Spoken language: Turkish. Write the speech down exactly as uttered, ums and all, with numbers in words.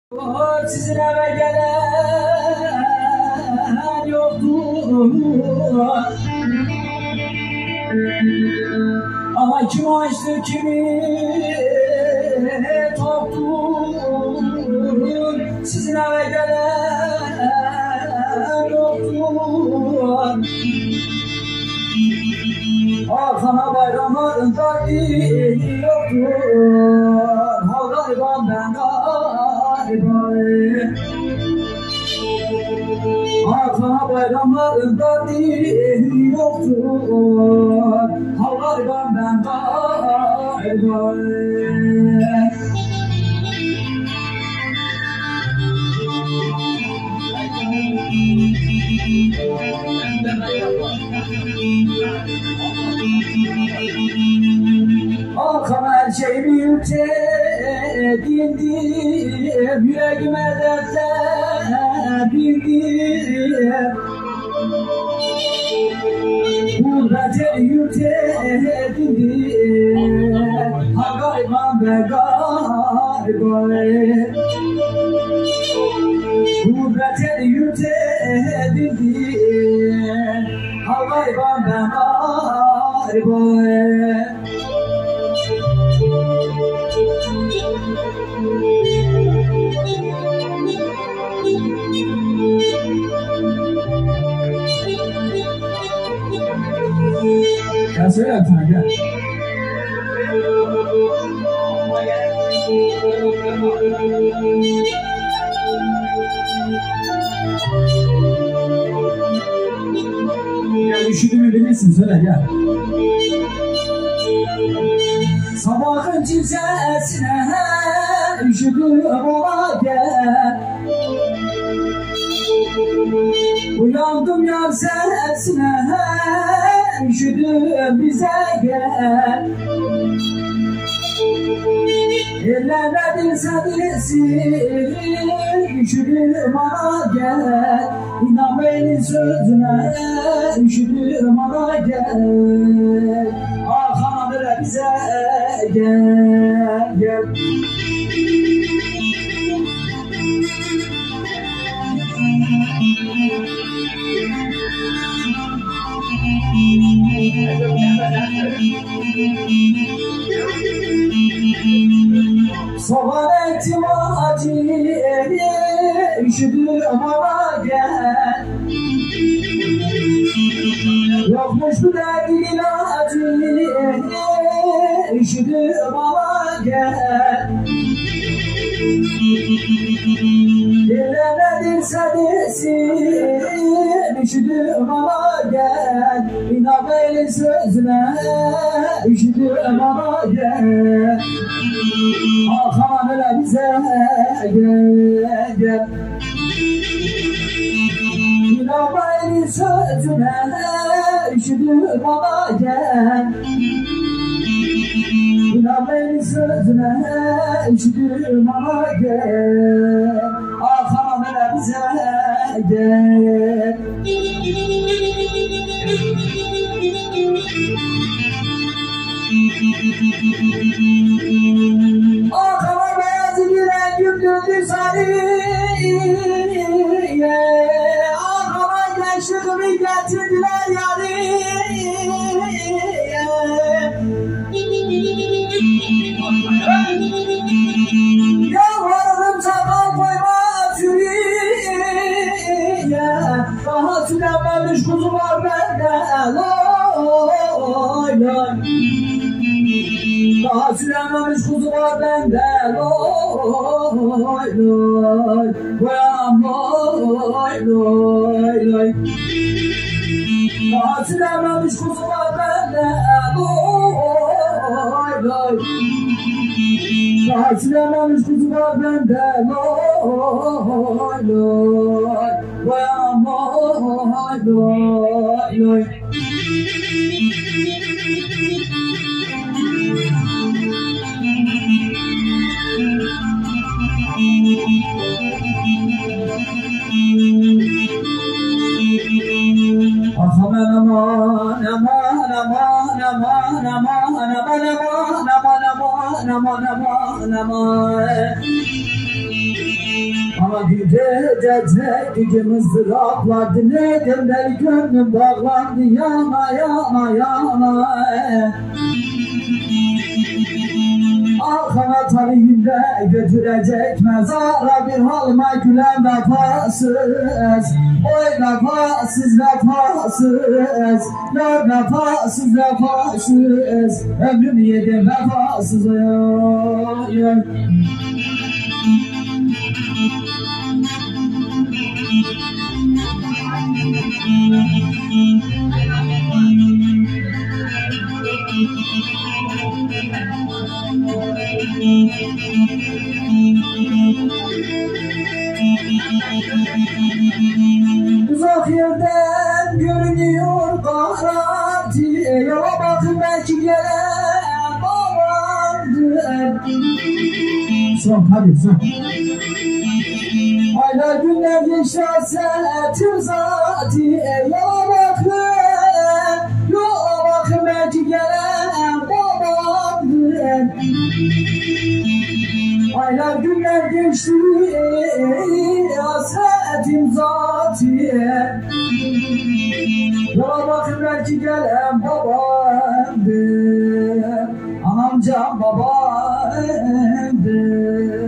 Sizin eve gelen yoktur. Ama kim açtı kimi toktur. Sizin eve gelen yoktur. Arkana bayramların takdiri yoktur. Ha gariban ben gariban. Arkana bayramların takdiri yoktur. Ha gariban ben gariban. Arkana her şeyimi yükledindim, yüreğime dertler bindim. Gurbete yükledindim, ha gariban be gariban. Gurbete yükledindim, ha gariban be gariban. Gel söyle bir tane gel. Gel üşüdüğümü bilirsin söyle gel. Sabahın çimsesine üşüdüm ola gel. Uyandım yar sesine üşüdüm bize gel. Ellerledin sensin üşüdüm bana gel. İnan benim sözüne üşüdüm bana gel. Arkana böyle bize gel gel. Soğan ettim acıyı, üşüdüm bana gel. Yokmuş bu derdin ilacı, üşüdüm bana gel. Dilemedim sensin, üşüdüm bana gel. İnan benim sözüne, üşüdüm bana gel. Arkana böyle bize gel gel. İnan benim sözüne, üşüdüm bana gel. İnan benim sözüne, üşüdüm bana gel. Arkana böyle bize gel. Arkama beyazı bir rengim döndü sarıya. Arkama gençliğimi getirdiler yarıya. Yalvarırım sakal koyma sürüye. Daha süremmemiş kuzu var bende. Loy loy. Daha süremmemiş kuzu var bende. Loy loy. Koyam loy loy loy. Daha süremmemiş kuzu var bende. Loy loy. Daha süremmemiş kuzu var bende. Loy loy. Koyam loy loy loy. Aman aman aman aman aman aman aman aman aman aman aman aman aman Ama bir gece gece ızdıraplar dinledim de gönlüm bağlandı yana yana yana. Arkana tarihimde götürecek mezara bir halıma gülen vefasız. Oy vefasız vefasız, ya vefasız vefasız, ömrümü yedim vefasız. Oy, oy. Uzak yerden görünüyor karartı, yola bakın belki gelen babamdır. Son hadi son. Aylar günler geçti hasretim zati, yola bakın, yola bakın belki gelen babamdır. Aylar günler geçti hasretim zati, yola bakın belki gelen babamdır. Anam can babamdır.